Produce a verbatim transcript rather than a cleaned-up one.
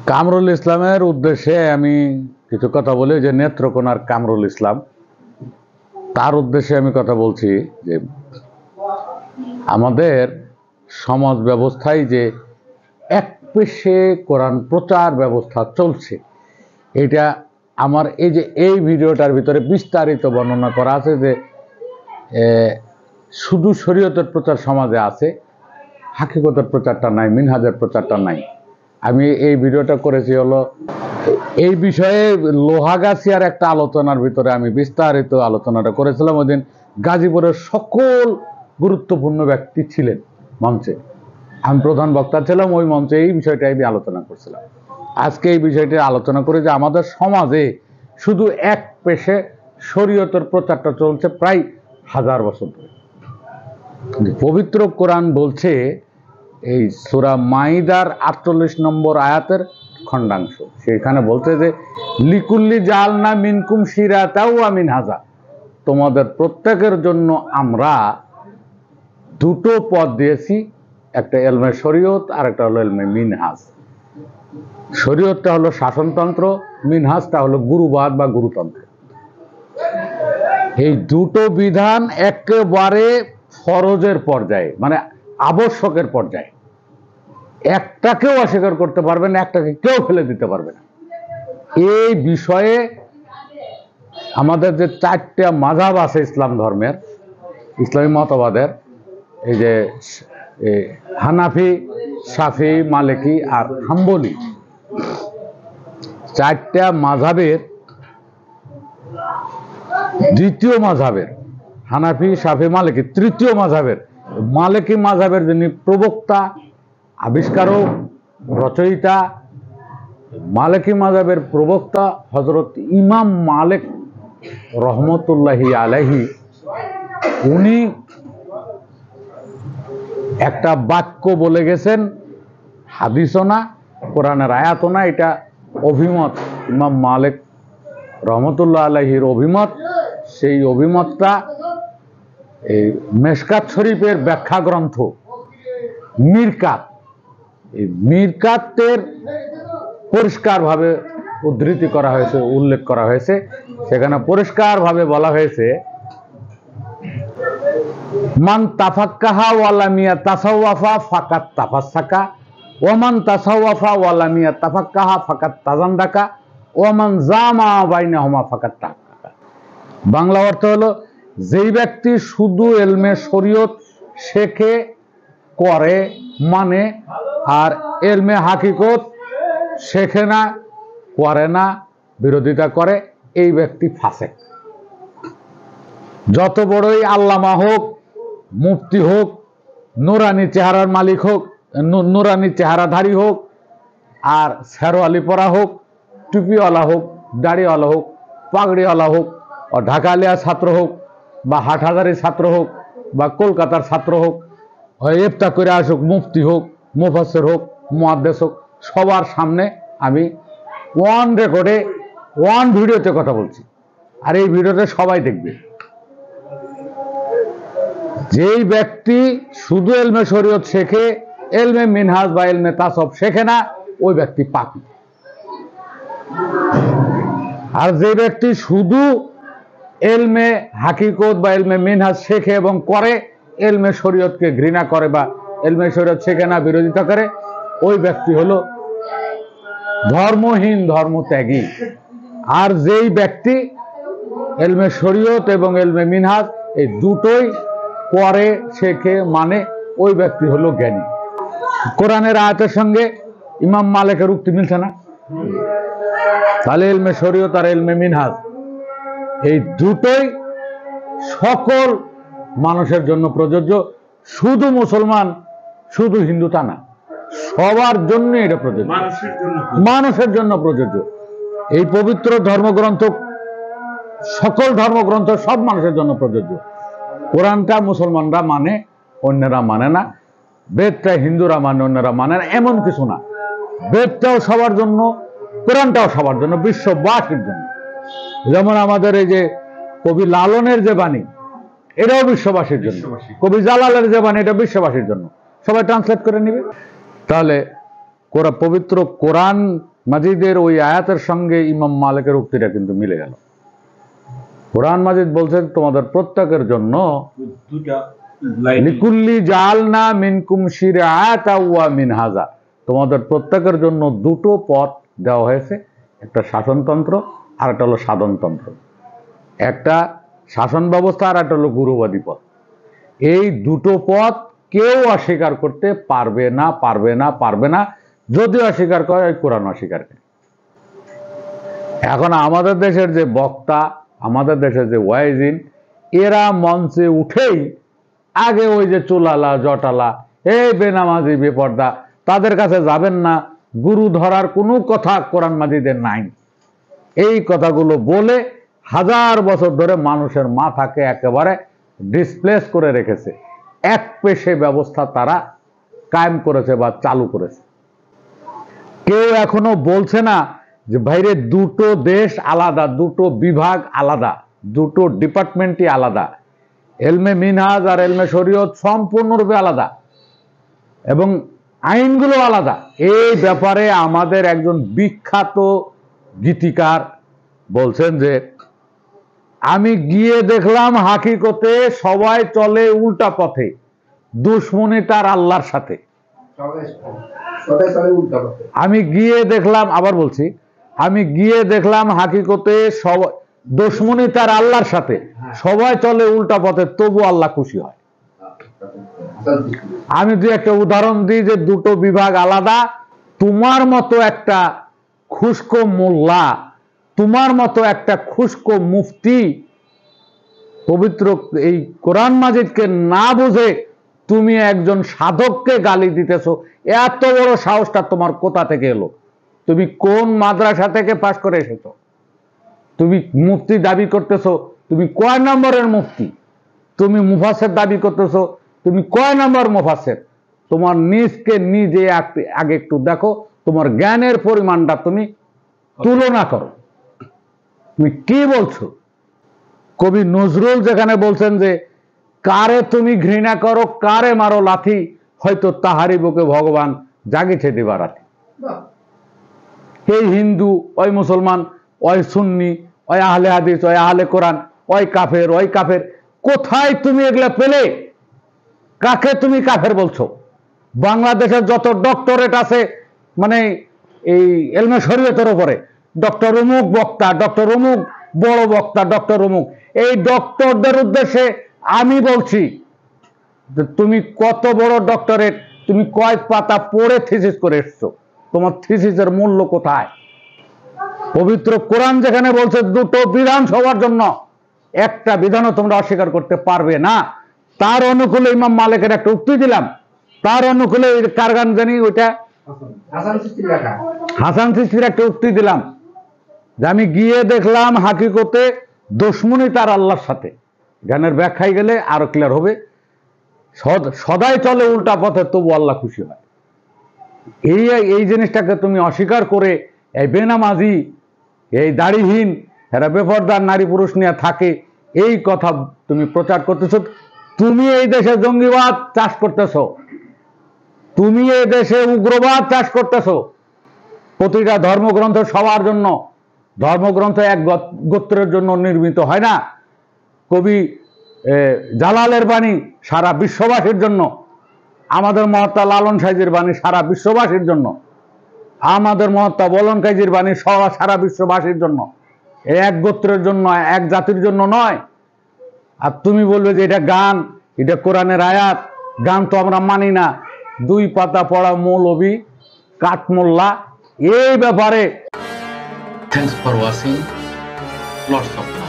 কামরুল ইসলামের উদ্দেশ্যে আমি কিছু কথা বলি। যে নেত্রকোনার কামরুল ইসলাম, তার উদ্দেশ্যে আমি কথা বলছি যে আমাদের সমাজ ব্যবস্থায় যে এক পেশে কোরআন প্রচার ব্যবস্থা চলছে, এটা আমার এই যে এই ভিডিওটার ভিতরে বিস্তারিত বর্ণনা করা আছে যে শুধু শরীয়তের প্রচার সমাজে আছে, হাকিকতের প্রচারটা নাই, মিনহাজের প্রচারটা নাই। আমি এই ভিডিওটা করেছি হলো এই বিষয়ে লোহাগাছিয়ার একটা আলোচনার ভিতরে আমি বিস্তারিত আলোচনাটা করেছিলাম। ওই দিন গাজীপুরের সকল গুরুত্বপূর্ণ ব্যক্তি ছিলেন মঞ্চে, আমি প্রধান বক্তা ছিলাম। ওই মঞ্চে এই বিষয়টা আমি আলোচনা করছিলাম। আজকে এই বিষয়টি আলোচনা করে যে আমাদের সমাজে শুধু এক পেশে শরীয়তের প্রচারটা চলছে প্রায় হাজার বছর ধরে। পবিত্র কোরআন বলছে, এই সূরা মাইদার আটচল্লিশ নম্বর আয়াতের খণ্ডাংশ, সেখানে বলছে যে লিকুল্লি জালনা মিনকুম শিরাতাও ওয়া মিনহাজা, তোমাদের প্রত্যেকের জন্য আমরা দুটো পথ দিয়েছি, একটা এলমে শরীয়ত আর একটা হলো এলমে মিনহাজ। শরীয়তটা হলো শাসনতন্ত্র, মিনহাজটা হলো গুরুবাদ বা গুরুতন্ত্র। এই দুটো বিধান একেবারে ফরজের পর্যায়ে, মানে আবশ্যকের পর্যায়ে। একটাকেও অস্বীকার করতে পারবে না, একটাকে কেউ ফেলে দিতে পারবে না। এই বিষয়ে আমাদের যে চারটা মাযহাব আছে ইসলাম ধর্মের, ইসলামী মতবাদের, এই যে হানাফি, শাফি, মালিকি আর হাম্বলি, চারটা মাযহাবের দ্বিতীয় মাযহাবের হানাফি, শাফি, মালিকি, তৃতীয় মাযহাবের মালিকি মাযহাবের যিনি প্রবক্তা, আবিষ্কারক, রচয়িতা, মালিকি মাযহাবের প্রবক্তা হযরত ইমাম মালিক রহমতুল্লাহি আলাইহি, উনি একটা বাক্য বলে গেছেন, হাদিসও না, কোরআনের আয়াতও না, এটা অভিমত, ইমাম মালিক রহমতুল্লাহ আলাইহির অভিমত। সেই অভিমতটা এই মেশকাত শরীফের ব্যাখ্যা গ্রন্থ মিরকাত, এই মিরকাতের পরিষ্কারভাবে উদ্ধৃতি করা হয়েছে, উল্লেখ করা হয়েছে। সেখানে পরিষ্কারভাবে বলা হয়েছে, মান তাফাক্কাহা ওয়ালাম ইয়াতাসাওয়াফা ফাকাত তাফাসসাকা, ওয়ামান তাসাওয়াফা ওয়ালাম ইয়াতাফাক্কাহা ফাকাত তাজান্দাকা, ওয়ামান জামা বাইনাহুমা ফাকাত তাহাক্কাকা। বাংলা অর্থ হলো, যেই ব্যক্তি শুধু এলমে শরীয়ত শেখে, করে, মানে, আর এলমে হাকিকত শেখে না, করে না, বিরোধিতা করে, এই ব্যক্তি ফাসেক। যত বড়ই আল্লামা হোক, মুফতি হোক, নুরানি চেহারার মালিক হোক, নুরানি চেহারাধারী হোক, আর শেরওয়ালি পরা হোক, টুপিওয়ালা হোক, দাড়িওয়ালা হোক, পাগড়িওয়ালা হোক, ঢাকা আলিয়া ছাত্র হোক, বা হাটহাজারির ছাত্র হোক, বা কলকাতার ছাত্র হোক, ইফতা করে আসুক, মুফতি হোক, মুফাসসির হোক, মুহাদ্দিস হোক, সবার সামনে আমি ওয়ান রেকর্ডে, ওয়ান ভিডিওতে কথা বলছি। আর এই ভিডিওতে সবাই দেখবে। যেই ব্যক্তি শুধু এলমে শরীয়ত শেখে, এলমে মিনহাজ বা এলমে তাসাউফ শেখে না, ওই ব্যক্তি পাপী। আর যে ব্যক্তি শুধু এলমে হাকিকত বা এলমে মিনহাজ শেখে এবং করে, এলমে শরীয়তকে ঘৃণা করে বা এলমে শরীয়ত শেখে না, বিরোধিতা করে, ওই ব্যক্তি হলো ধর্মহীন, ধর্মত্যাগী। আর যেই ব্যক্তি এলমে শরীয়ত এবং এলমে মিনহাজ এই দুটোই করে, শেখে, মানে, ওই ব্যক্তি হলো জ্ঞানী। কোরআনের আয়াতের সঙ্গে ইমাম মালিকের উক্তি মিলছে না? তাহলে এলমে শরীয়ত আর এলমে মিনহাজ এই দুটোই সকল মানুষের জন্য প্রযোজ্য। শুধু মুসলমান, শুধু হিন্দু তা না, সবার জন্য এটা প্রযোজ্য, মানুষের জন্য প্রযোজ্য। এই পবিত্র ধর্মগ্রন্থ, সকল ধর্মগ্রন্থ সব মানুষের জন্য প্রযোজ্য। কোরআনটা মুসলমানরা মানে, অন্যরা মানে না। বেদটা হিন্দুরা মানে, অন্যরা মানে না, এমন কিছু না। বেদটাও সবার জন্য, কোরআনটাও সবার জন্য, বিশ্ববাসীর জন্য। যেমন আমাদের এই যে কবি লালনের যে বাণী, এটাও বিশ্ববাসীর জন্য। কবি জালালের যে বাণী, এটা বিশ্ববাসীর জন্য। সবাই ট্রান্সলেট করে নিবে। তাহলে পবিত্র কোরআন মাজিদের ওই আয়াতের সঙ্গে ইমাম মালিকের উক্তিটা কিন্তু মিলে গেল। কোরআন মাজিদ বলছেন তোমাদের প্রত্যেকের জন্য লিকুল্লি জালনা মিনকুম শিরআতাও ওয়া মিনহাজা, তোমাদের প্রত্যেকের জন্য দুটো পথ দেওয়া হয়েছে, একটা শাসনতন্ত্র আর একটা হলো সাধনতন্ত্র, একটা শাসন ব্যবস্থা আর একটা হলো গুরুবাদী পথ। এই দুটো পথ কেউ অস্বীকার করতে পারবে না পারবে না পারবে না যদিও অস্বীকার করে ওই কোরআন অস্বীকার করে। এখন আমাদের দেশের যে বক্তা, আমাদের দেশের যে ওয়াইজিন, এরা মঞ্চে উঠেই আগে ওই যে চুলালা জটালা এই বেনামাজি বেপর্দা তাদের কাছে যাবেন না, গুরু ধরার কোনো কথা কোরআন মাজিদের নাই, এই কথাগুলো বলে হাজার বছর ধরে মানুষের মাথাকে একেবারে ডিসপ্লেস করে রেখেছে। এক পেশে ব্যবস্থা তারা কায়েম করেছে বা চালু করেছে। কেউ এখনো বলছে না যে বাইরে দুটো দেশ আলাদা, দুটো বিভাগ আলাদা, দুটো ডিপার্টমেন্টই আলাদা, এলমে মিনহাজ আর এলমে শরীয়ত সম্পূর্ণরূপে আলাদা এবং আইনগুলো আলাদা। এই ব্যাপারে আমাদের একজন বিখ্যাত গীতিকার বলছেন যে আমি গিয়ে দেখলাম হাকিকতে সবাই চলে উল্টা পথে, দুশ্মনী তার আল্লাহর সাথে। আমি গিয়ে দেখলাম, আবার বলছি, আমি গিয়ে দেখলাম হাকিকতে সব দুশ্মনী তার আল্লাহর সাথে, সবাই চলে উল্টা পথে, তবু আল্লাহ খুশি হয়। আমি যদি একটা উদাহরণ দিই যে দুটো বিভাগ আলাদা, তোমার মতো একটা খুশকো মোল্লা, তোমার মতো একটা খুশকো মুফতি পবিত্র এই কোরআন মাজিদকে না বুঝে তুমি একজন সাধককে গালি দিতেছো, এত বড় সাহসটা তোমার কোথা থেকে এলো? তুমি কোন মাদ্রাসা থেকে পাশ করে এসেছো? তুমি মুফতি দাবি করতেছো, তুমি কয় নম্বরের মুফতি? তুমি মুফাসসির দাবি করতেছো, তুমি কয় নম্বর মুফাসসির? তোমার নিজকে নিজে আগে একটু দেখো, তোমার জ্ঞানের পরিমাণটা তুমি তুলনা করো, তুমি কি বলছো? কবি নজরুল যেখানে বলছেন যে কারে তুমি ঘৃণা করো, কারে মারো লাথি, হয়তো তাহারি বুকে ভগবান জাগিছে দিবারাতি। এই হিন্দু, ওই মুসলমান, ওই সুন্নি, ওই আহলে হাদিস, ওই আহলে কোরআন, ওই কাফের, ওই কাফের, কোথায় তুমি এগুলা পেলে? কাকে তুমি কাফের বলছো? বাংলাদেশের যত ডক্টরেট আছে মানে এই এলমে শরীয়তের উপরে, ডক্টর অমুক বক্তা, ডক্টর অমুক বড় বক্তা, ডক্টর অমুক, এই ডক্টরদের উদ্দেশ্যে আমি বলছি যে তুমি কত বড় ডক্টরেট, তুমি কয় পাতা পড়ে থিসিস করে এসছো, তোমার থিসিসের মূল্য কোথায়? পবিত্র কোরআন যেখানে বলছে দুটো বিধান সবার জন্য, একটা বিধানও তোমরা অস্বীকার করতে পারবে না, তার অনুকূলে ইমাম মালিকের একটা উক্তি দিলাম, তার অনুকূলে কার গান জানি ওইটা হাসান সিস্তির একটা উক্তি দিলাম যে আমি গিয়ে দেখলাম হাকিকতে দুশমনী তার আল্লাহর সাথে। গানের ব্যাখ্যায় গেলে আরো ক্লিয়ার হবে, সদাই চলে উল্টা পথে তবু আল্লাহ খুশি হয়। এই এই জিনিসটাকে তুমি অস্বীকার করে এই বেনামাজি, এই দাড়িহীন, এরা বেপরদার নারী পুরুষ নিয়ে থাকে, এই কথা তুমি প্রচার করতেছ। তুমি এই দেশে জঙ্গিবাদ চাষ করতেছ, তুমি এই দেশে উগ্রবাদ চাষ করতেছ। প্রতিটা ধর্মগ্রন্থ সবার জন্য, ধর্মগ্রন্থ এক গোত্রের জন্য নির্মিত হয় না। কবি জালালের বাণী সারা বিশ্ববাসীর জন্য, আমাদের মহাত্মা লালন সাইজির বাণী সারা বিশ্ববাসীর জন্য, আমাদের মহাত্মা বলন কাজীর বাণী সারা বিশ্ববাসীর জন্য, এক গোত্রের জন্য, এক জাতির জন্য নয়। আর তুমি বলবে যে এটা গান, এটা কোরআনের আয়াত, গান তো আমরা মানি না, দুই পাতা পড়া মৌলবি কাঠমোল্লা। এই ব্যাপারে thanks for watching, lots of